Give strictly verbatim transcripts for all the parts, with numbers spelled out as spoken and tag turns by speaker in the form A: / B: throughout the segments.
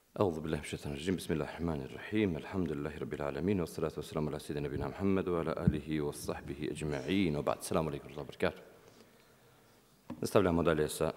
A: أعوذ بالله من الشيطان الرجيم بسم الله الرحمن الرحيم الحمد لله رب العالمين والصلاة والسلام على سيدنا نبينا محمد وعلى آله وصحبه أجمعين وبعد السلام عليكم ورحمة الله وبركاته. Nastavljamo dalje sa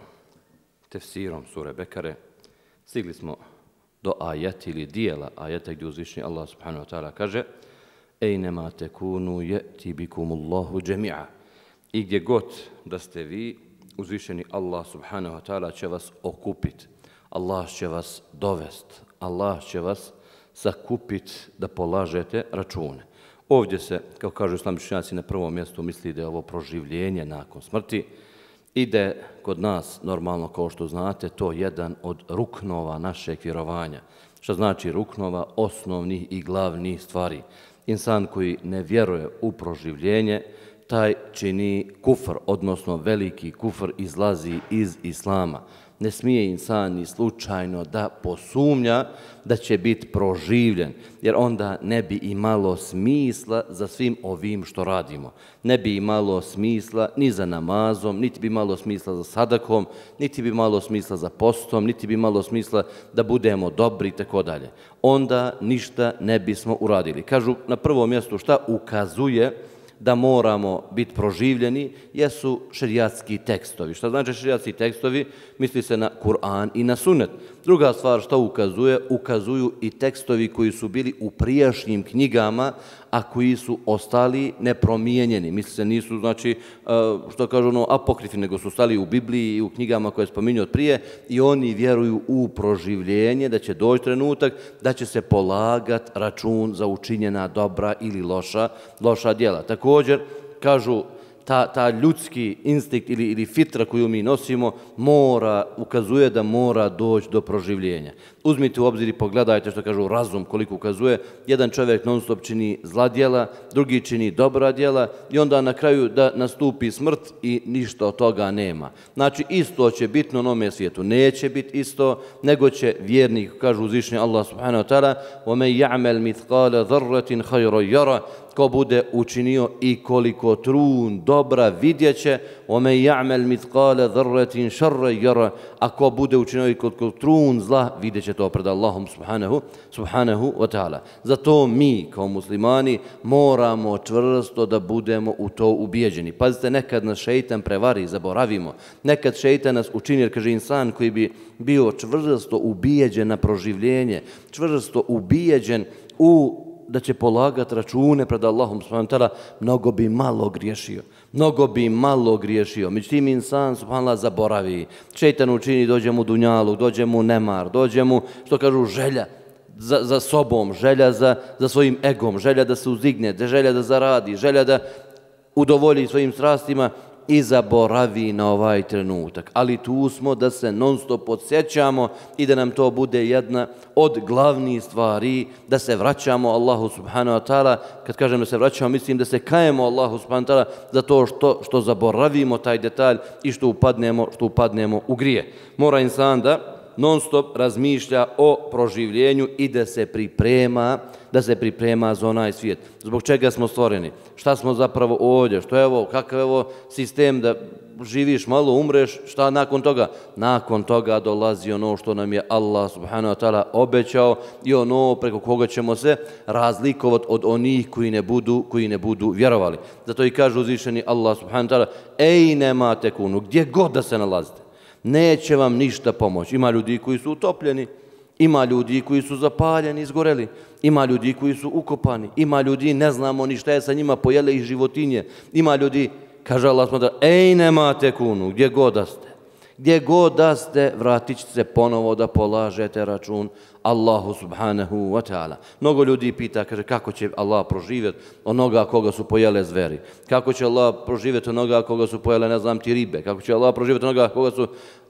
A: tefsirom sure Bekare. Stigli smo do ajeta ili dijela ajeta gdje uzvišeni Allah subhanahu wa ta'ala kaže Ejnema tekunu je'ti bikumullahu džemi'a. I gdje god da ste vi, uzvišeni Allah subhanahu wa ta'ala će vas okupiti. Allah će vas dovest, Allah će vas sakupit da polažete račune. Ovdje se, kao kažu islami učenjaci, na prvom mjestu misli da je ovo proživljenje nakon smrti i da je kod nas, normalno kao što znate, to jedan od ruknova našeg vjerovanja. Što znači ruknova osnovnih i glavnih stvari. Insan koji ne vjeruje u proživljenje, taj čini kufr, odnosno veliki kufr izlazi iz islama. Ne smije insan ni slučajno da posumnja da će biti proživljen, jer onda ne bi imalo smisla za svim ovim što radimo. Ne bi imalo smisla ni za namazom, niti bi imalo smisla za sadakom, niti bi imalo smisla za postom, niti bi imalo smisla da budemo dobri i tako dalje. Onda ništa ne bismo uradili. Kažu na prvom mjestu šta ukazuje da moramo biti proživljeni, jesu šerijatski tekstovi. Šta znači šerijatski tekstovi? Misli se na Kur'an i na Sunnet. Druga stvar što ukazuje, ukazuju i tekstovi koji su bili u prijašnjim knjigama, a koji su ostali nepromijenjeni. Misli se nisu, znači, što kažu ono, apokrifi, nego su ostali u Bibliji i u knjigama koje spominju od prije i oni vjeruju u proživljenje, da će doći trenutak, da će se polagat račun za učinjena dobra ili loša, loša djela. Također, kažu, Ta, ta ljudski instinkt ili, ili fitra koju mi nosimo mora, ukazuje da mora doći do proživljenja. Uzmite u obzir i pogledajte što kažu razum koliko ukazuje. Jedan čovjek non stop čini zla djela, drugi čini dobra djela i onda na kraju da nastupi smrt i ništa od toga nema. Znači isto će biti na onome svijetu. Neće biti isto, nego će vjernik, kažu uzvišeni Allah subhanahu wa ta'ala وَمَنْ يَعْمَلْ مِثْقَالَ ذَرَّةٍ خَيْرًا يَرَهُ. Ko bude učinio i koliko trun dobra vidjet će, وَمَنْ يَعْمَلْ مِثْقَالَ ذَرَّةٍ شَرًّا يَرَهُ. A ko bude učinio i koliko trun zla vidjet će to pred Allahom subhanahu, subhanahu wa ta'ala. Zato mi kao muslimani moramo čvrsto da budemo u to ubijeđeni. Pazite, nekad nas šeitan prevari, zaboravimo. Nekad šeitan nas učini, jer kaže insan koji bi bio čvrsto ubijeđen na proživljenje, čvrsto ubijeđen u da će polagati račune pred Allahom subhanahu wa ta'ala, mnogo bi malo griješio. Mnogo bi malo griješio. Međutim, insan subhanallah zaboravi. Šeitan učini, dođe mu dunjaluk, dođe mu nemar, dođe mu, što kažu, želja za, za sobom, želja za, za svojim egom, želja da se uzdigne, želja da zaradi, želja da udovolji svojim strastima i zaboravi na ovaj trenutak. Ali tu smo da se non stop podsjećamo i da nam to bude jedna od glavnih stvari, da se vraćamo Allahu subhanahu wa ta'ala. Kad kažem da se vraćamo, mislim da se kajemo Allahu subhanahu wa ta'ala za to što, što zaboravimo taj detalj i što upadnemo, što upadnemo u grije. Mora insan da non stop razmišlja o proživljenju i da se priprema, da se priprema za onaj svijet. Zbog čega smo stvoreni? Šta smo zapravo ovdje? Što je ovo? Kakav je ovo sistem da živiš malo, umreš? Šta nakon toga? Nakon toga dolazi ono što nam je Allah subhanahu wa ta'ala obećao i ono preko koga ćemo se razlikovati od onih koji ne budu, koji ne budu vjerovali. Zato i kaže uzvišeni Allah subhanahu wa ta'ala Ejnema tekunu, gdje god da se nalazite, neće vam ništa pomoći. Ima ljudi koji su utopljeni, ima ljudi koji su zapaljeni, izgoreli, ima ljudi koji su ukopani, ima ljudi, ne znamo ni šta je sa njima, pojele ih životinje, ima ljudi, kaže Allah subhanahu wa ta'ala, ejnema tekunu, gdje god da ste, gdje god da ste, vratit ćete se ponovo da polažete račun Allahu subhanahu wa ta'ala. Mnogo ljudi pita, kaže, kako će Allah proživjeti onoga koga su pojele zveri? Kako će Allah proživjeti onoga koga su pojele, ne znam ti, ribe? Kako će Allah proživjeti onoga koga su...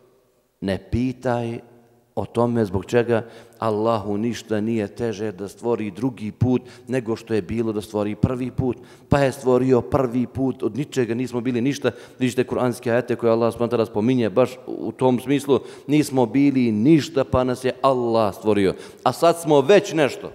A: Ne pitaj o tome zbog čega Allahu ništa nije teže da stvori drugi put nego što je bilo da stvori prvi put. Pa je stvorio prvi put, od ničega nismo bili ništa. Vidite kuranske ajete koje Allah subhanahu wa ta'ala spominje baš u tom smislu. Nismo bili ništa pa nas je Allah stvorio. A sad smo već nešto.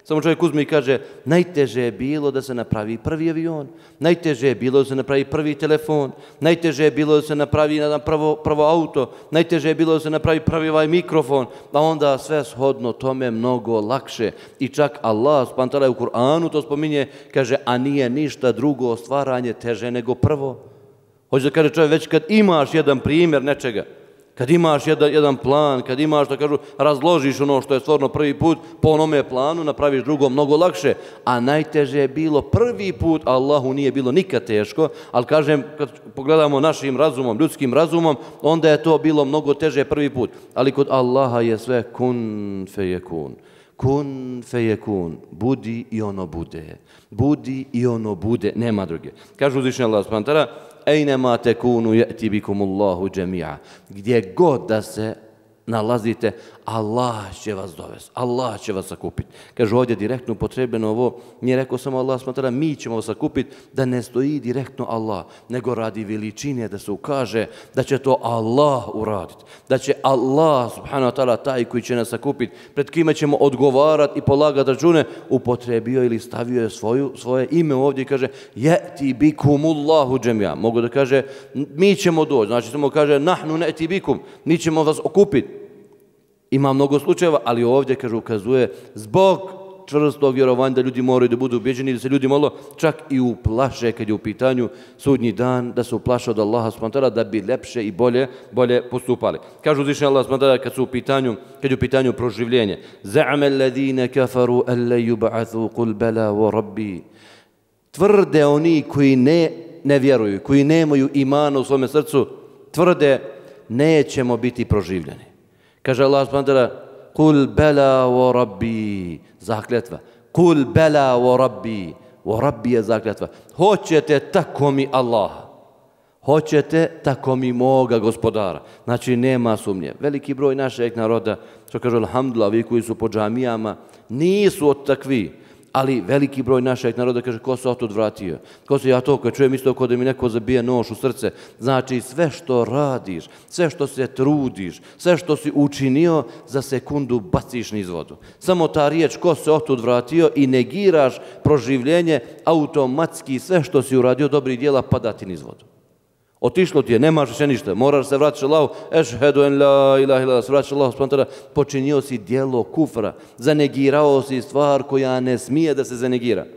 A: Samo čovjek uzme i kaže, najteže je bilo da se napravi prvi avion, najteže je bilo da se napravi prvi telefon, najteže je bilo da se napravi prvo, prvo auto, najteže je bilo da se napravi prvi ovaj mikrofon, a onda sve shodno tome mnogo lakše. I čak Allah subhanahu wa ta'ala u Kur'anu to spominje, kaže, a nije ništa drugo stvaranje teže nego prvo. Hoće da kaže čovjek, već kad imaš jedan primjer nečega, kad imaš jedan, jedan plan, kad imaš, da kažu, razložiš ono što je stvarno prvi put, po onome planu napraviš drugo mnogo lakše, a najteže je bilo prvi put, Allahu nije bilo nikad teško, ali kažem, kad pogledamo našim razumom, ljudskim razumom, onda je to bilo mnogo teže prvi put, ali kod Allaha je sve kun fejekun. Kun fejekun, budi i ono bude, budi i ono bude, nema druge. Kažu uzvišeni Allah subhanahu wa ta'ala, ejnema tekunu je'ti bikumullahu džemija. Gdje god da se nalazite, Allah će vas dovesti, Allah će vas sakupiti. Kaže ovdje direktno upotrebljeno ovo, nije rekao samo Allah smatra, mi ćemo vas sakupiti, da ne stoji direktno Allah, nego radi veličine, da se ukaže da će to Allah uraditi, da će Allah subhanahu wa ta'ala taj koji će nas sakupiti, pred kime ćemo odgovarati i polagati račune, upotrebio ili stavio je svoju, svoje ime ovdje i kaže je'ti bikumullahu džemija. Mogu da kaže mi ćemo doći, znači samo kaže nahnu ne'ti bikum, mi ćemo vas okupiti. Ima mnogo slučajeva, ali ovdje, kaže, ukazuje zbog čvrstog vjerovanja da ljudi moraju da budu ubeđeni, da se ljudi malo čak i uplaše kad je u pitanju sudnji dan, da se uplaše od Allaha subhanahu wa ta'ala da bi lepše i bolje, bolje postupali. Kažu uzvišeni Allah subhanahu wa ta'ala kad su u pitanju, kad je u pitanju proživljenje. Za'ama alladhina kafaru an la yub'athu qul bala wa rabbi. Tvrde oni koji ne, ne vjeruju, koji nemaju imana u svome srcu, tvrde nećemo biti proživljeni. Kaže Allah subhanahu wa ta'ala, kul bela wa rabbi, zakletva. Kul bela wa rabbi, wa rabbi je zakletva. Hoćete tako mi Allaha. Hoćete tako mi moga gospodara. Znači nema sumnje. Veliki broj našeg naroda, što kaže alhamdulillah, vi koji su po džamijama, nisu od takvi. Ali veliki broj našeg naroda kaže, ko se otud vratio? Ko se ja to kad čujem isto kod da mi neko zabije nož u srce. Znači sve što radiš, sve što se trudiš, sve što si učinio, za sekundu baciš niz vodu. Samo ta riječ ko se otud vratio i negiraš proživljenje, automatski sve što si uradio dobrih djela pada ti niz vodu. Otišlo ti je, nemaš više ništa, moraš se vratiti Allahu, ešhedu en la ilaha illallah, se vratiš Allahu subhanahu wa ta'ala, počinio si djelo kufra, zanegirao si stvar koja ne smije da se zanegira.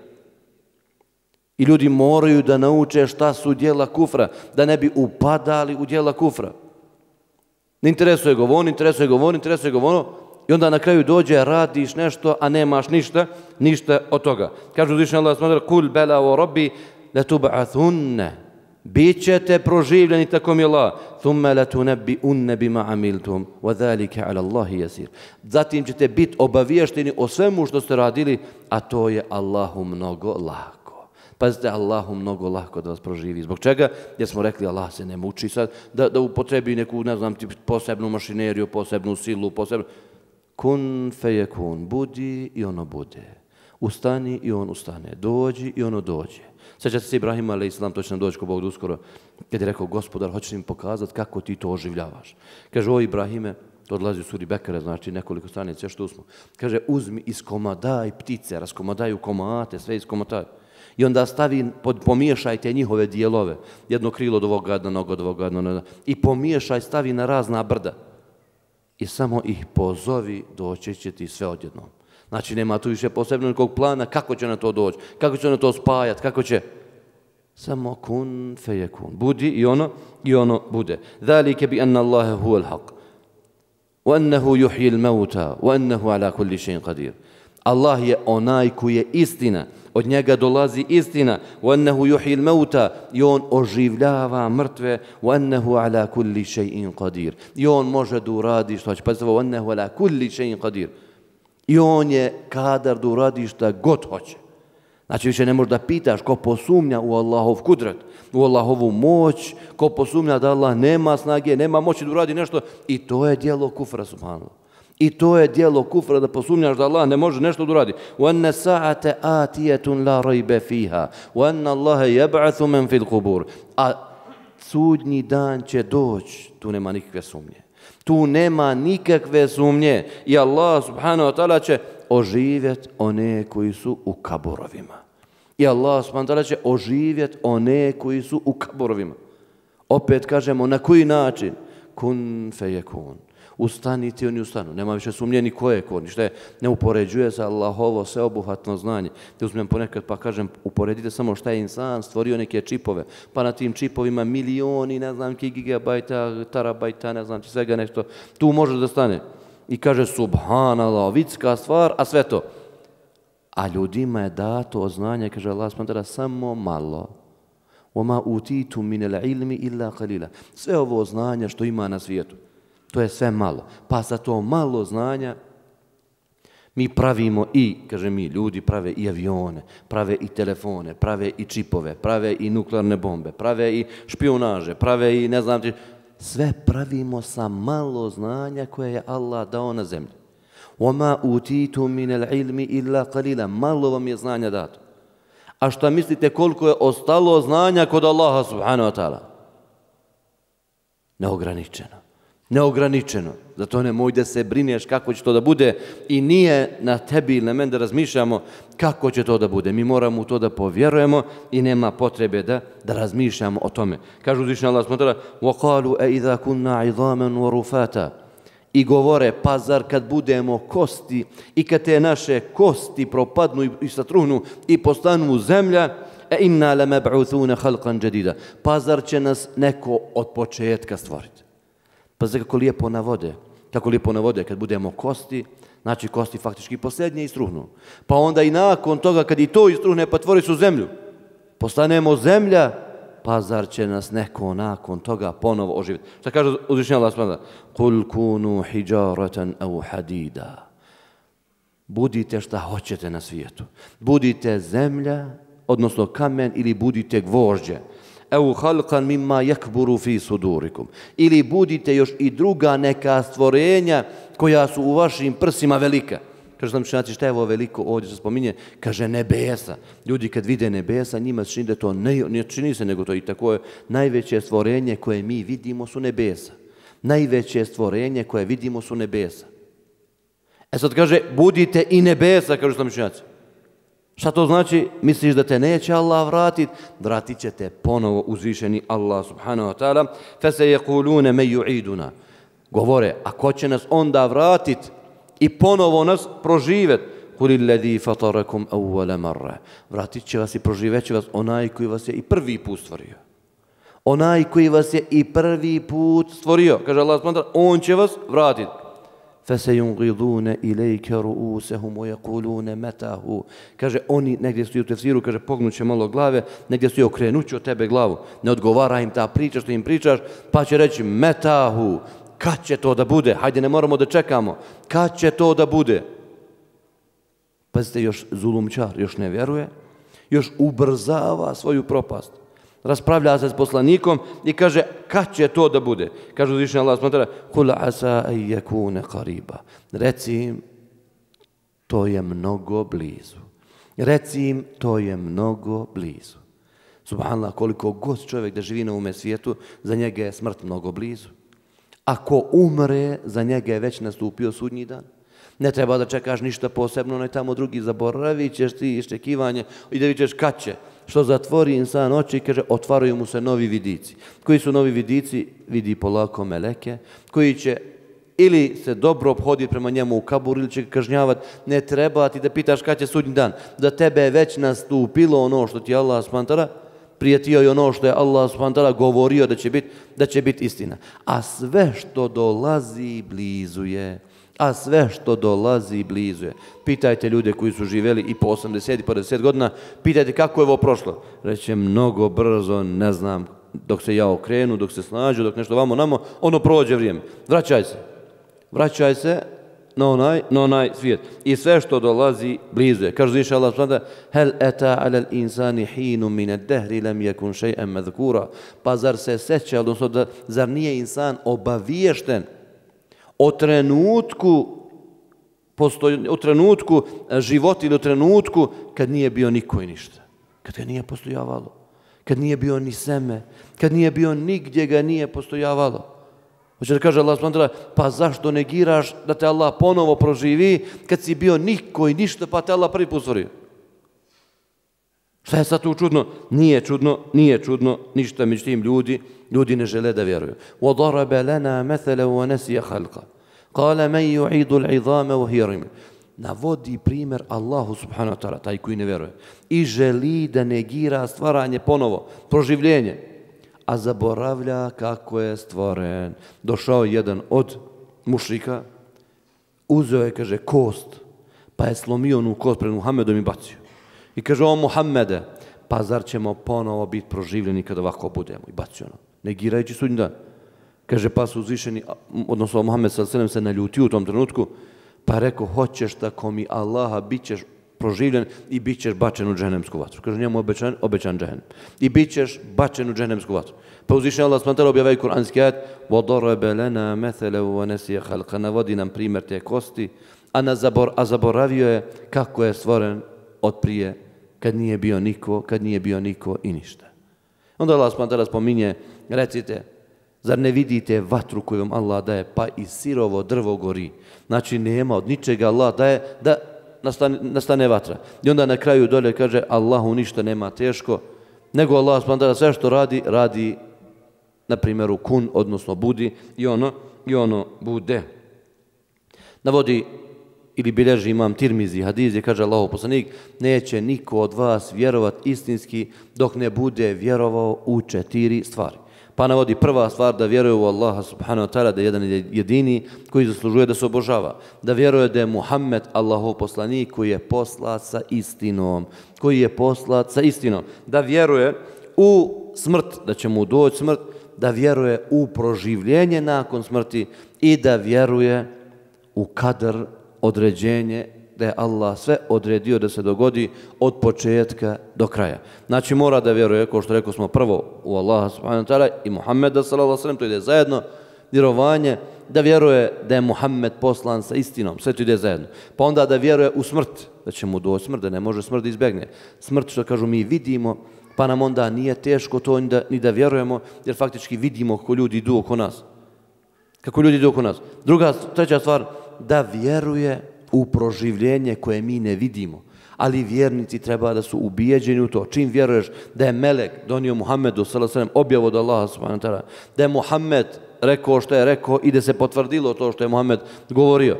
A: I ljudi moraju da nauče šta su djela kufra, da ne bi upadali u djela kufra. Ne interesuje ga on, interesuje ga on, interesuje ga ono, i onda na kraju dođe, radiš nešto, a nemaš ništa, ništa od toga. Kažu uzvišeni Allah subhanahu wa ta'ala, kul bela wa rabbi latub'athunna. Bićete proživljeni tako mi Allah. Thumma latunabbi'unna bima amiltum wa dhalika 'ala Allahi yasir. Zatim ćete biti obaviješteni o svemu što ste radili, a to je Allahu mnogo lako. Pazite, Allahu mnogo lako da vas proživi. Zbog čega? Jer smo rekli Allah se ne muči sad da, da upotrebi neku, ne znam, posebnu mašineriju, posebnu silu, posebnu... Kun fejekun, budi i ono bude. Ustani i on ustane. Dođi i ono dođe. Sjećate se Ibrahima, alaih salam, to će nam doći ko Bog uskoro, kad je rekao, gospodar, hoćeš im pokazati kako ti to oživljavaš. Kaže, o Ibrahime, to odlazi u suri Bekare, znači nekoliko stranica, što smo. Kaže, uzmi iskomadaj ptice, raskomadaj u komate, sve iskomadaj. I onda stavi, pomiješajte njihove dijelove, jedno krilo od ovoga, jedna noga od ovoga, jedna, i pomiješaj, stavi na razna brda. I samo ih pozovi, doći će ti sve odjednom. Znači, nema tu više posebno nekog plana kako će na to doći, kako će na to spajati, kako će... Samo kun fejekun. Budi i ono, i ono bude. Zalike bi anna Allahe huwa al-haq. Wa annahu yuhyi al-mauta. Wa annahu ala kulli shay'in qadir. Allah je onaj koji je istina. Od njega dolazi istina. Wa annahu yuhyi al-mauta. I on oživljava mrtve. Wa annahu ala kulli shay'in qadir. I on može da uradi što će. Pa wa annahu ala kulli shay'in qadir. I on je kadar da uradi šta god hoće. Znači više ne možeš da pitaš ko posumnja u Allahov kudret, u Allahovu moć, ko posumnja da Allah nema snage, nema moći da uradi nešto. I to je djelo kufra, subhanallah. I to je djelo kufra da posumnjaš da Allah ne može nešto da uradi. وَأَنَّ سَاعَةَ آتِيَةٌ لَا رَيْبَ فِيهَا وَأَنَّ اللَّهَ يَبْعَثُ مَنْ فِي الْقُبُورِ. A sudnji dan će doći, tu nema nikakve sumnje. Tu nema nikakve sumnje i Allah subhanahu wa ta'ala će
B: oživjet one koji su u kaburovima. I Allah subhanahu wa ta'ala će oživjet one koji su u kaburovima. Opet kažemo, na koji način? Kun fejekun. Ustanite i oni ustanu. Nema više sumnje ni ko je ko. Ništa je, ne upoređuje se Allahovo sveobuhvatno znanje. Da uzmem ponekad pa kažem, uporedite samo šta je insan stvorio neke čipove. Pa na tim čipovima milioni, ne znam, ki gigabajta, terabajta, ne znam, svega nešto. Tu može da stane. I kaže, subhanallah, vitska stvar, a sve to. A ljudima je dato znanje, kaže Allah subhanahu wa ta'ala, samo malo. وَمَا أُوتِيتُم مِّنَ الْعِلْمِ إِلَّا قَلِيلًا. Sve ovo znanja što ima na svijetu, to je sve malo. Pa za to malo znanja mi pravimo i, kaže mi, ljudi prave i avione, prave i telefone, prave i čipove, prave i nuklearne bombe, prave i špionaže, prave i ne znam ti, sve pravimo sa malo znanja koje je Allah dao na zemlji. وَمَا أُوتِيتُم مِّنَ الْعِلْمِ إِلَّا قَلِيلًا. Malo vam je znanja dato. A šta mislite koliko je ostalo znanja kod Allaha subhanahu wa ta'ala? Neograničeno. Neograničeno. Zato nemoj da se brineš kako će to da bude i nije na tebi ili na meni da razmišljamo kako će to da bude. Mi moramo u to da povjerujemo i nema potrebe da, da razmišljamo o tome. Kažu uzvišeni Allah subhanahu wa ta'ala وَقَالُوا أَإِذَا كُنَّا عِظَامًا وَرُفَاتًا. I govore, pa zar kad budemo kosti i kad te naše kosti propadnu i satruhnu i postanu zemlja, e inna lamab'uthuna khalqan jadida. Pa zar će nas neko od početka stvoriti? Pa zar kako lijepo navode, kako lijepo navode, kad budemo kosti, znači kosti faktički posljednje istruhnu. Pa onda i nakon toga kad i to istruhne, pa tvori su zemlju. Postanemo zemlja, pa zar će nas neko nakon toga ponovo oživjeti? Šta kaže uzvišeni Allah subhanahu wa ta'ala? Kul kunu hijaratan au hadida. Budite šta hoćete na svijetu. Budite zemlja, odnosno kamen, ili budite gvožđe. Au halqan mimma yakburu fi sudurikum. Ili budite još i druga neka stvorenja koja su u vašim prsima velika. Kaže sam učenjaci, šta je ovo veliko ovdje se spominje? Kaže nebesa. Ljudi kad vide nebesa, njima se čini da to ne, ne čini se, nego to i tako je. Najveće stvorenje koje mi vidimo su nebesa. Najveće stvorenje koje vidimo su nebesa. E sad kaže, budite i nebesa, kažu sam učenjaci. Šta to znači? Misliš da te neće Allah vratit? Vratit će te ponovo uzvišeni Allah subhanahu wa ta'ala. فَسَيَقُولُونَ مَنْ يُعِيدُنَا. Govore, a ko će nas onda vratit i ponovo nas proživjet? قُلِ الَّذِي فَطَرَكُمْ أَوَّلَ مَرَّ. Vratit će vas i proživjet će vas onaj koji vas je i prvi put stvorio. Onaj koji vas je i prvi put stvorio. Kaže Allah subhanahu wa ta'ala, on će vas vratiti. فَسَيُنْغِضُونَ إِلَيْكَ رُؤُوسَهُمْ وَيَقُولُونَ مَتَهُ. Kaže, oni negdje stoji u tefsiru, kaže, pognuće malo glave, negdje stoji okrenuće od tebe glavu. Ne odgovara im ta priča što im pričaš, pa će reći metahu. Kad će to da bude? Hajde, ne moramo da čekamo. Kad će to da bude? Pazite, još zulumčar, još ne vjeruje, još ubrzava svoju propast. Raspravlja se s poslanikom i kaže, kad će to da bude? Kaže uzvišeni Allah subhanahu wa ta'ala, قُلْ عَسَىٰ أَن يَكُونَ قَرِيبًا. Reci im, to je mnogo blizu. Reci im, to je mnogo blizu. Subhanallah, koliko god čovjek da živi na ovome svijetu, za njega je smrt mnogo blizu. Ako umre, za njega je već nastupio sudnji dan. Ne treba da čekaš ništa posebno, onaj tamo drugi zaboravit ćeš ti iščekivanje i da vidiš kad će. Što zatvori insan oči i kaže, otvaraju mu se novi vidici. Koji su novi vidici? Vidi polako meleke, koji će ili se dobro obhoditi prema njemu u kabur ili će ga kažnjavati. Ne treba ti da pitaš kad će sudnji dan. Za tebe je već nastupilo ono što ti Allah subhanahu wa ta'ala prijetio i ono što je Allah subhanahu wa ta'ala govorio da će biti da će biti istina. A sve što dolazi blizu je. A sve što dolazi blizu je. Pitajte ljude koji su živjeli i po osamdeset i po devedeset godina, pitajte kako je ovo prošlo. Reće mnogo brzo, ne znam, dok se ja okrenu, dok se snađu, dok nešto vamo namo, ono prođe vrijeme. Vraćaj se. Vraćaj se na onaj, na onaj svijet. I sve što dolazi blizu je. Kaže inša Allah subhanahu wa ta'ala, hel eta alal insani hinu mine dehri lam yakun shay'an madhkura. Pa zar se seća, odnosno da, zar nije insan obaviješten o trenutku, postoj, o trenutku života ili o trenutku kad nije bio niko i ništa. Kad ga nije postojavalo. Kad nije bio ni seme. Kad nije bio nigdje ga nije postojavalo. Hoće da kaže Allah subhanahu wa ta'ala, pa zašto negiraš da te Allah ponovo proživi kad si bio niko i ništa pa te Allah prvi put stvorio? Šta je sad tu čudno? Nije čudno, nije čudno, ništa, međutim ljudi, ljudi ne žele da vjeruju. وَضَرَبَ لَنَا مَثَلًا وَنَسِيَ خَلْقًا قَالَ مَنْ يُعِيدُ الْعِظَامَ وَهِيَ رَمِيمٌ. Navodi primjer Allahu subhanahu wa ta'ala, taj koji ne vjeruje, i želi da negira stvaranje ponovo, proživljenje, a zaboravlja kako je stvoren. Došao jedan od mušrika, uzeo je, kaže, kost, pa je slomio onu kost pred Muhammedom i bacio. I kaže, o Muhammede, pa zar ćemo ponovo biti proživljeni kada ovako budemo? I bacio ono, negirajući sudnji dan. Kaže, pa su uzvišeni, odnosno Muhammed sallallahu alejhi ve sellem se naljutio u tom trenutku, pa rekao, hoćeš tako mi Allaha, bit ćeš proživljen i bit ćeš bačen u džehennemsku vatru. Kaže, njemu obećan, obećan džehennem. I bit ćeš bačen u džehennemsku vatru. Pa uzvišeni Allah subhanahu wa ta'ala objavljuje kuranski ajet, وَضَرَبَ لَنَا مَثَلًا وَنَسِيَ خَلْقًا. Navodi nam primjer te kosti, a, na zabor, a zaboravio je kako je stvoren od prije, kad nije bio niko, kad nije bio niko i ništa. Onda Allah subhanahu wa ta'ala spominje, recite, zar ne vidite vatru koju vam Allah daje, pa i sirovo drvo gori? Znači nema od ničega Allah daje da nastane, nastane vatra. I onda na kraju dolje kaže, Allahu ništa nema teško, nego Allah subhanahu wa ta'ala sve što radi, radi na primjeru kun, odnosno budi, i ono, i ono bude. Navodi ili bilježi imam Tirmizi hadis gdje kaže Allahov poslanik, neće niko od vas vjerovat istinski dok ne bude vjerovao u četiri stvari. Pa navodi prva stvar, da vjeruje u Allaha subhanahu wa ta'ala, da je jedan jedini koji zaslužuje da se obožava. Da vjeruje da je Muhammed Allahov poslanik koji je poslat sa istinom. Koji je poslat sa istinom. Da vjeruje u smrt, da će mu doći smrt. Da vjeruje u proživljenje nakon smrti i da vjeruje u kadar, određenje, da je Allah sve odredio da se dogodi od početka do kraja. Znači mora da vjeruje, kao što rekao smo, prvo u Allaha subhanahu wa ta'ala i Muhammeda sallallahu alejhi ve sellem, to ide zajedno, vjerovanje, da vjeruje da je Muhammed poslan sa istinom, sve to ide zajedno. Pa onda da vjeruje u smrt, da će mu doći smrt, da ne može smrt da izbjegne. Smrt, što kažu, mi vidimo, pa nam onda nije teško to ni da, ni da vjerujemo, jer faktički vidimo kako ljudi idu oko nas. Kako ljudi idu oko nas. Druga, treća stvar, da vjeruje u proživljenje koje mi ne vidimo. Ali vjernici treba da su ubijeđeni u to. Čim vjeruješ da je melek donio Muhammedu sallallahu alejhi ve sellem objavu od Allaha subhanahu wa ta'ala, da je Muhammed rekao što je rekao i da se potvrdilo to što je Muhammed govorio.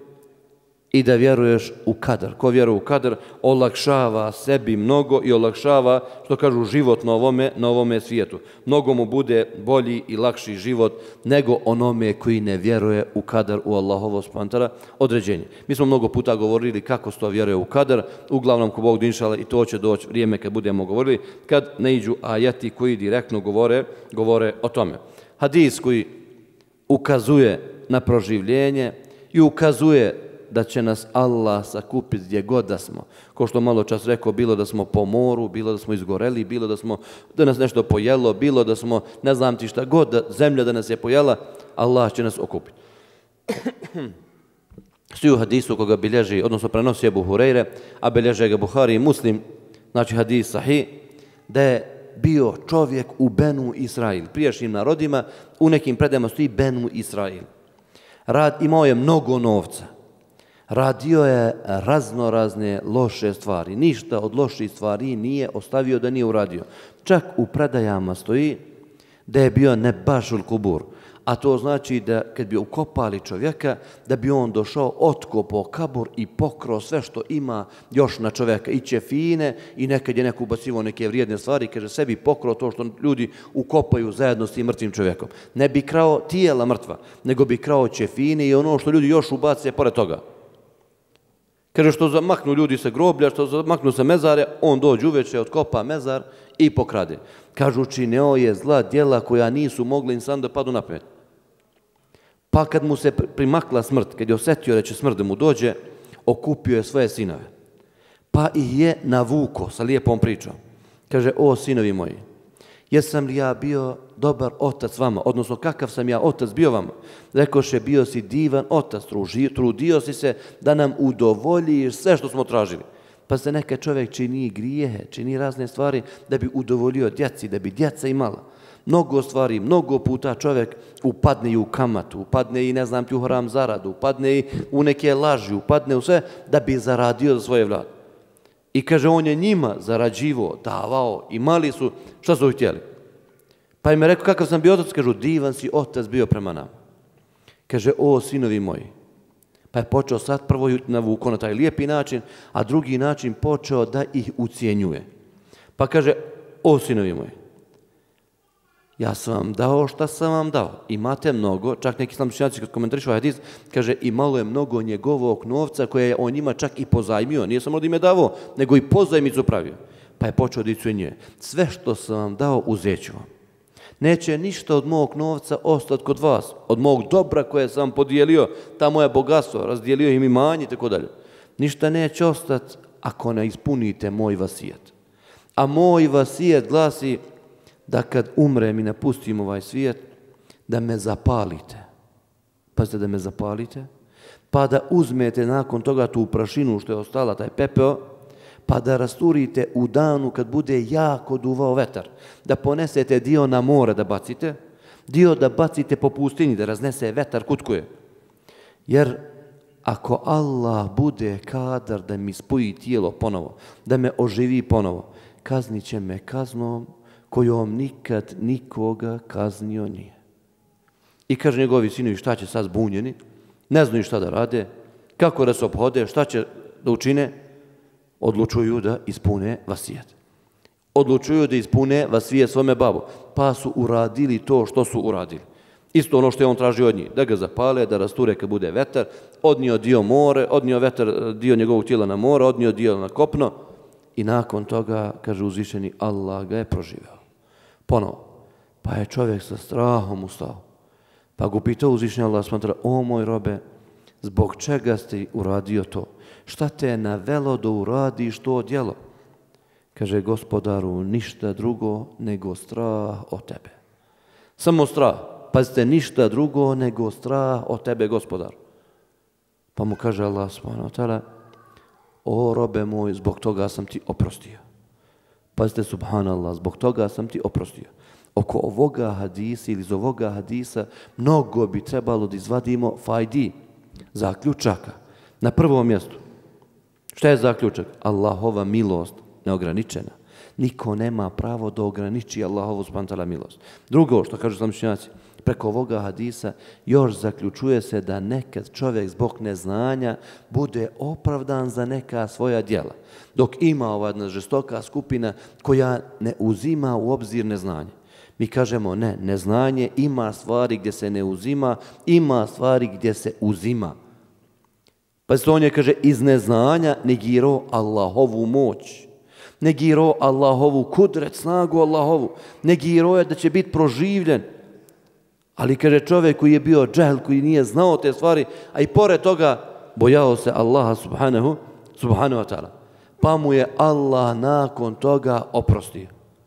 B: I da vjeruješ u kadar. Ko vjeruje u kadar, olakšava sebi mnogo i olakšava, što kažu, život na ovome, na ovome svijetu. Mnogo mu bude bolji i lakši život nego onome koji ne vjeruje u kadar, u Allahovo subhanahu određenje. Mi smo mnogo puta govorili kako se to vjeruje u kadar, uglavnom ko Bog inšala, i to će doći vrijeme kad budemo govorili, kad ne iđu ajati koji direktno govore, govore o tome. Hadis koji ukazuje na proživljenje i ukazuje da će nas Allah sakupiti gdje god da smo. Ko što malo čas rekao, bilo da smo po moru, bilo da smo izgoreli, bilo da smo da nas nešto pojelo, bilo da smo, ne znam ti šta god, da zemlja da nas je pojela, Allah će nas okupiti. Svi u hadisu koga bilježi, odnosno prenosi Ebu Hureyre, a bilježe ga Buhari i Muslim, znači hadis sahih, da je bio čovjek u Benu Israil, prijašnjim narodima, u nekim predajama stoji Benu Israil. Rad, imao je mnogo novca. Radio je razno razne loše stvari. Ništa od loših stvari nije ostavio da nije uradio. Čak u predajama stoji da je bio nebašul kubur. A to znači da kad bi ukopali čovjeka, da bi on došao, otkopao kabur i pokrao sve što ima još na čovjeka. I ćefine, i nekad je neko ubacivo neke vrijedne stvari, kaže sebi pokrao to što ljudi ukopaju zajedno s tim mrtvim čovjekom. Ne bi krao tijela mrtva, nego bi krao ćefine i ono što ljudi još ubace pored toga. Kaže, što zamaknu ljudi se groblja, što zamaknu se mezare, on dođe uveče, otkopa mezar i pokrade. Kažu, čineo je zla djela koja nisu mogli insan da padu na pamet. Pa kad mu se primakla smrt, kad je osjetio da će smrt da mu dođe, okupio je svoje sinove. Pa ih je navuko sa lijepom pričom. Kaže, o sinovi moji, jesam li ja bio dobar otac vama, odnosno kakav sam ja otac bio vama? Rekoše, bio si divan otac, trudio si se da nam udovoljiš sve što smo tražili. Pa se neka čovjek čini grijehe, čini razne stvari da bi udovolio djeci, da bi djeca imala. Mnogo stvari, mnogo puta čovjek upadne i u kamatu, upadne i ne znam ti u haram zaradu, upadne i u neke laži, upadne u sve da bi zaradio za svoje vlade. I kaže, on je njima zarađivo, davao, imali su, šta su htjeli? Pa im je rekao, kakav sam bio otac, kažu, divan si otac bio prema nama. Kaže, o sinovi moji. Pa je počeo sad prvo navuko na taj lijepi način, a drugi način počeo da ih ucijenjuje. Pa kaže, o sinovi moji, ja sam vam dao šta sam vam dao. Imate mnogo, čak neki islamski učenjaci kad komentarišu ovaj hadis, kaže, imalo je mnogo njegovog novca koje je on njima čak i pozajmio. Nije samo da im je davao, nego i pozajmicu pravio. Pa je počeo da ih ucijenjuje. Sve što sam vam dao, uzet ću vam. Neće ništa od mog novca ostati kod vas, od mog dobra koje sam podijelio, ta moja bogatstvo, razdijelio im imanje i tako dalje. Ništa neće ostati ako ne ispunite moj vasijet. A moj vasijet glasi da kad umrem i napustim ovaj svijet, da me zapalite. Pazite, da me zapalite, pa da uzmete nakon toga tu prašinu što je ostala, taj pepeo, pa da rasturite u danu kad bude jako duvao vetar, da ponesete dio na more da bacite, dio da bacite po pustinji, da raznese vetar kutkuje. Jer ako Allah bude kadar da mi spoji tijelo ponovo, da me oživi ponovo, kaznit će me kaznom kojom nikad nikoga kaznio nije. I kaže njegovi sinovi, šta će sad zbunjeni, ne znaju šta da rade, kako da se ophode, šta će da učine, odlučuju da ispune vasijet. Odlučuju da ispune vasijet svome babu, pa su uradili to što su uradili. Isto ono što je on tražio od njih, da ga zapale, da rasture kad bude vetar, odnio dio more, odnio vetar dio njegovog tijela na more, odnio dio na kopno i nakon toga, kaže uzvišeni, Allah ga je proživeo. Ponovo, pa je čovjek sa strahom ustao, pa ga pitao uzvišeni Allah, smatra, o moj robe, zbog čega ste uradio to? Šta te je navelo da uradiš to djelo? Kaže, gospodaru, ništa drugo nego strah od tebe. Samo strah. Pazite, ništa drugo nego strah od tebe, gospodaru. Pa mu kaže Allah subhanahu wa ta'ala, o robe moj, zbog toga sam ti oprostio. Pazite, subhanallah, zbog toga sam ti oprostio. Oko ovoga hadisa ili iz ovoga hadisa mnogo bi trebalo da izvadimo fajdi, zaključaka. Na prvom mjestu, šta je zaključak? Allahova milost neograničena. Niko nema pravo da ograniči Allahovu subhanahu wa ta'ala milost. Drugo, što kažu islamski učenjaci, preko ovoga hadisa još zaključuje se da nekad čovjek zbog neznanja bude opravdan za neka svoja djela. Dok ima ova jedna žestoka skupina koja ne uzima u obzir neznanje. Mi kažemo ne, neznanje ima stvari gdje se ne uzima, ima stvari gdje se uzima. Pa se on je, kaže, iz neznanja negirao Allahovu moć. Negirao Allahovu kudret, snagu Allahovu. Negirao je da će biti proživljen. Ali, kaže, čovjek koji je bio džehl, koji nije znao te stvari, a i pored toga bojao se Allaha subhanahu, subhanahu wa ta'ala. Pa mu je Allah nakon toga oprostio.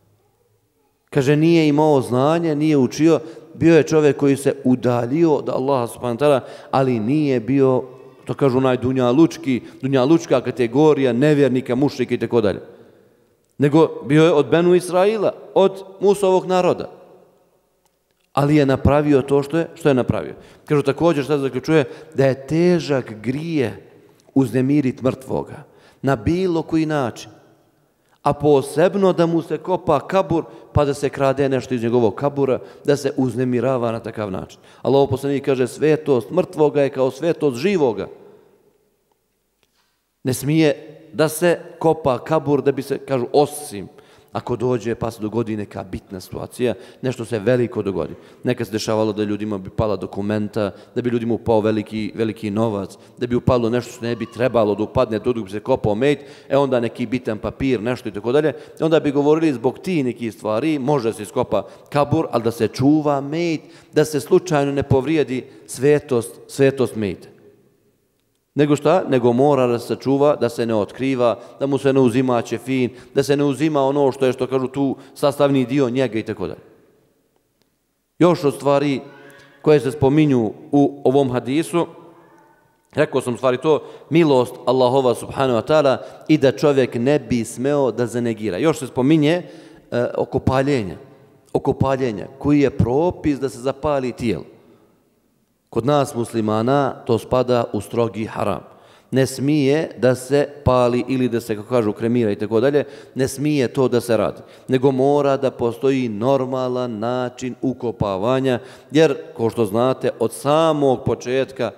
B: Kaže, nije imao znanje, nije učio, bio je čovjek koji se udaljio od Allaha subhanahu wa ta'ala, ali nije bio, to kažu onaj dunjalučki, dunjalučka kategorija nevjernika, mušrika i tako dalje. Nego bio je od Benu Israila, od Musovog naroda. Ali je napravio to što je, što je napravio. Kažu također, šta se zaključuje, da je težak grije uznemiriti mrtvoga na bilo koji način. A posebno da mu se kopa kabur, pa da se krade nešto iz njegovog kabura, da se uznemirava na takav način. Allah poslanik kaže, svetost mrtvoga je kao svetost živoga. Ne smije da se kopa kabur, da bi se, kažu, osim ako dođe pa se dogodi neka bitna situacija, nešto se veliko dogodi. Nekad se dešavalo da ljudima bi pala dokumenta, da bi ljudima upao veliki, veliki novac, da bi upalo nešto što ne bi trebalo da upadne, da bi se kopao mejt, e onda neki bitan papir, nešto i tako dalje. I onda bi govorili zbog ti nekih stvari, može se iskopa kabur, ali da se čuva mejt, da se slučajno ne povrijedi svetost, svetost mejta. Nego šta? Nego mora da se čuva, da se ne otkriva, da mu se ne uzima ćefin, da se ne uzima ono što je, što kažu tu, sastavni dio njega i tako dalje. Još od stvari koje se spominju u ovom hadisu, rekao sam stvari to, milost Allahova subhanahu wa ta'ala i da čovjek ne bi smeo da zanegira. Još se spominje e, oko paljenja. oko paljenja, koji je propis da se zapali tijelo. Kod nas muslimana to spada u strogi haram. Ne smije da se pali ili da se, kako kažu, kremira i tako dalje, ne smije to da se radi. Nego mora da postoji normalan način ukopavanja, jer, kao što znate, od samog početka,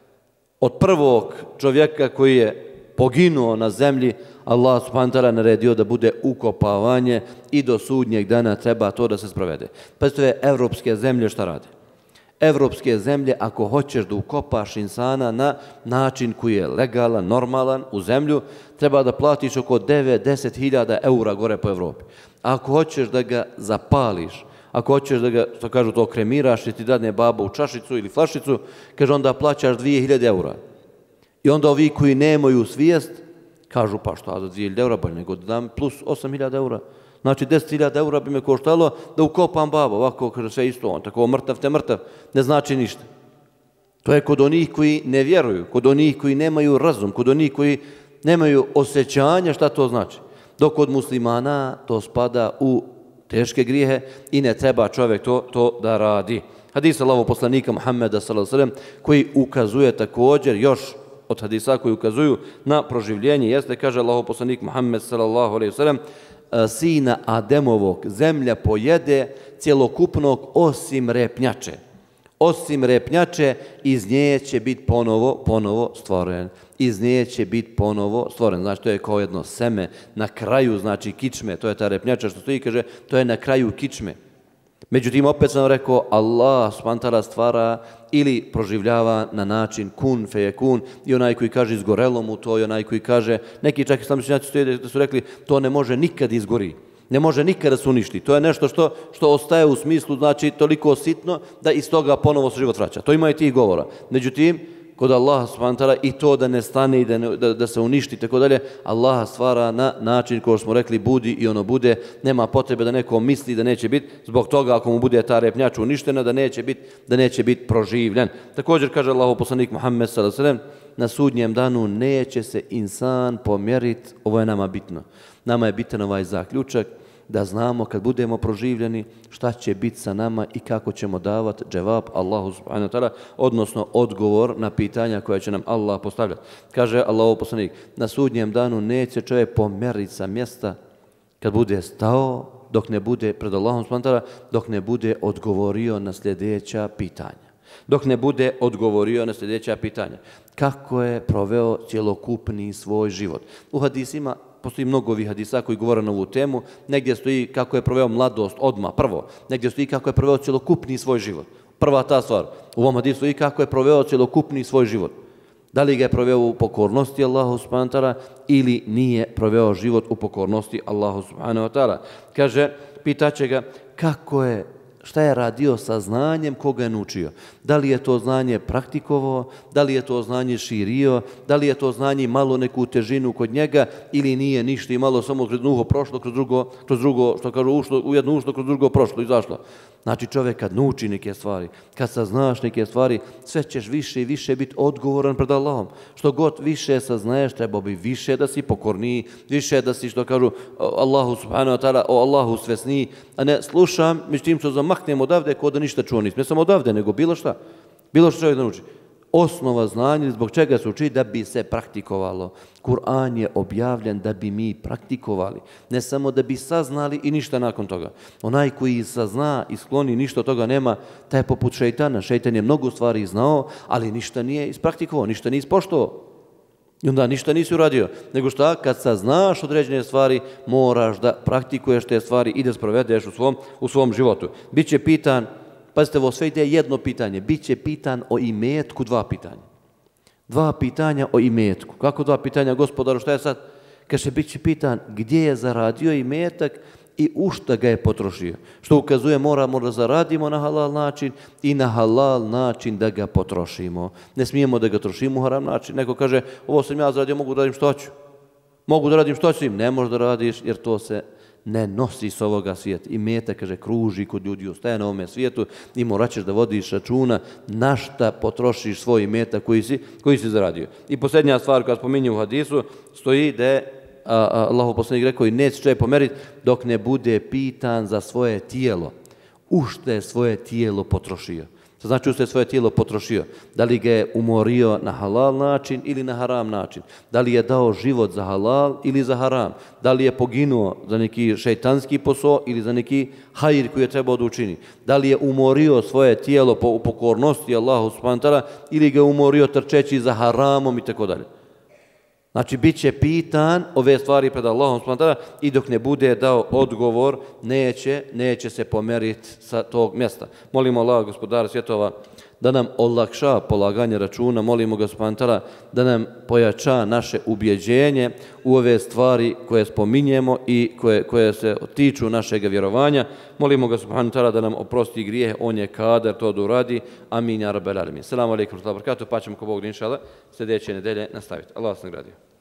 B: od prvog čovjeka koji je poginuo na zemlji, Allah subhanahu wa ta'ala naredio da bude ukopavanje i do sudnjeg dana treba to da se sprovede. Pa to je evropske zemlje šta rade? Evropske zemlje, ako hoćeš da ukopaš insana na način koji je legalan, normalan u zemlju, treba da platiš oko devet do deset hiljada eura gore po Evropi. A ako hoćeš da ga zapališ, ako hoćeš da ga, što kažu, to kremiraš i ti dadne baba u čašicu ili flašicu, kaže onda plaćaš dvije hiljade eura. I onda ovi koji nemaju svijest, kažu pa što, a za dvije hiljade eura, bolje nego da dam plus osam hiljada eura. Znači deset hiljada eura bi me koštalo da ukopam babu, ovako kaže sve isto, on tako mrtav te mrtav, ne znači ništa. To je kod onih koji ne vjeruju, kod onih koji nemaju razum, kod onih koji nemaju osjećanja šta to znači. Dok kod muslimana to spada u teške grijehe i ne treba čovjek to, to da radi. Hadis Allahovog poslanika Muhammeda sallallahu alejhi ve sellem koji ukazuje također još od hadisa koji ukazuju na proživljenje, jeste, kaže Allahov poslanik Muhammed sallallahu alejhi ve sellem, sina Ademovog zemlja pojede cjelokupnog osim repnjače. Osim repnjače, iz nje će biti ponovo, ponovo stvoren. Iz nje će biti ponovo stvoren. Znači, to je kao jedno seme na kraju, znači kičme, to je ta repnjača što stoji, kaže, to je na kraju kičme. Međutim, opet sam rekao, Allah subhanahu wa ta'ala stvara ili proživljava na način kun fe je kun, i onaj koji kaže izgorelo mu to, i onaj koji kaže, neki čak islamski učenjaci stoje da su rekli, to ne može nikad izgori, ne može nikad da se uništi. To je nešto što, što ostaje u smislu, znači toliko sitno da iz toga ponovo se život vraća. To ima i tih govora. Međutim, kod Allaha subhanahu wa ta'ala i to da ne stane i da, ne, da, da se uništi, tako dalje, Allah stvara na način koji smo rekli budi i ono bude, nema potrebe da neko misli da neće biti, zbog toga ako mu bude ta repnjača uništena, da neće biti, da neće biti proživljen. Također kaže Allahov poslanik Muhammed sallallahu alejhi ve sellem, na sudnjem danu neće se insan pomjeriti, ovo je nama bitno. Nama je bitan ovaj zaključak, da znamo kad budemo proživljeni šta će biti sa nama i kako ćemo davati dževab Allahu subhanahu wa ta'ala, odnosno odgovor na pitanja koja će nam Allah postavljati. Kaže Allahov poslanik, na sudnjem danu neće čovjek pomjeriti sa mjesta kad bude stao, dok ne bude pred Allahom subhanahu wa ta'ala, dok ne bude odgovorio na sljedeća pitanja. Dok ne bude odgovorio na sljedeća pitanja. Kako je proveo cjelokupni svoj život? U hadisima postoji mnogo ovih hadisa koji govore na ovu temu, negdje stoji kako je proveo mladost odmah, prvo, negdje stoji kako je proveo cjelokupni svoj život. Prva ta stvar. U ovom hadisu stoji kako je proveo cjelokupni svoj život. Da li ga je proveo u pokornosti Allahu subhanahu wa ta'ala ili nije proveo život u pokornosti Allahu subhanahu wa ta'ala. Kaže, pitaće ga kako je, šta je radio sa znanjem koga je naučio. Da li je to znanje praktikovao, da li je to znanje širio, da li je to znanje malo neku težinu kod njega ili nije ništa i malo samo kroz uho prošlo, kroz drugo, kroz drugo, što kažu, ušlo, u jedno ušlo, kroz drugo prošlo, izašlo. Znači čovjek kad nauči neke stvari, kad saznaš neke stvari, sve ćeš više i više biti odgovoran pred Allahom. Što god više saznaješ, treba bi više da si pokorniji, više da si, što kažu, Allahu subhanahu wa ta'ala, o Allahu svesniji, a ne slušam, međutim što zamaknem odavde, ko da ništa čuo nisam. Ne samo odavde, nego bilo šta. Bilo što čovjek nauči. Osnova znanja, zbog čega se uči, da bi se praktikovalo. Kur'an je objavljen da bi mi praktikovali. Ne samo da bi saznali i ništa nakon toga. Onaj koji sazna i skloni, ništa od toga nema, taj je poput šejtana. Šejtan je mnogo stvari znao, ali ništa nije ispraktikovao, ništa nije ispoštovao. I onda ništa nisi uradio. Nego šta, kad saznaš određene stvari, moraš da praktikuješ te stvari i da sprovedeš u svom, u svom životu. Biće pitan, pazite, ovo sve ide jedno pitanje, biće pitan o imetku dva pitanja. Dva pitanja o imetku. Kako dva pitanja, gospodaru, šta je sad? Kaže, biće pitan gdje je zaradio imetak i u šta ga je potrošio. Što ukazuje, moramo da zaradimo na halal način i na halal način da ga potrošimo. Ne smijemo da ga trošimo u haram način. Neko kaže, ovo sam ja zaradio, mogu da radim što hoću. Mogu da radim što hoću im. Ne možeš da radiš jer to se ne nosi s ovoga svijeta. I meta, kaže, kruži kod ljudi, ostaje na ovome svijetu i morat ćeš da vodiš računa na šta potrošiš svoj meta koji si, koji si zaradio. I posljednja stvar koja spominje u hadisu stoji da je Allahov poslanik rekao i neće čovjek pomeriti dok ne bude pitan za svoje tijelo. u što je svoje tijelo potrošio. To znači u što je svoje tijelo potrošio. Da li ga je umorio na halal način ili na haram način. Da li je dao život za halal ili za haram. Da li je poginuo za neki šejtanski posao ili za neki hajr koji je trebao da učini. Da li je umorio svoje tijelo po pokornosti Allahu subhanahu wa ta'ala ili ga je umorio trčeći za haramom i tako dalje. Znači, bit će pitan ove stvari pred Allahom subhanahu wa ta'ala i dok ne bude dao odgovor, neće, neće se pomeriti sa tog mjesta. Molimo Allah, gospodara svjetova, da nam olakša polaganje računa, molimo ga subhanahu wa ta'ala da nam pojača naše ubjeđenje u ove stvari koje spominjemo i koje, koje se tiču našeg vjerovanja. Molimo ga subhanahu wa ta'ala da nam oprosti grijehe, on je kadar to da uradi. Amin, ja rabbel alamin. Selamu alaikum, pa ćemo ko Bog inša Allah sljedeće nedelje nastaviti. Allah vas nagradio.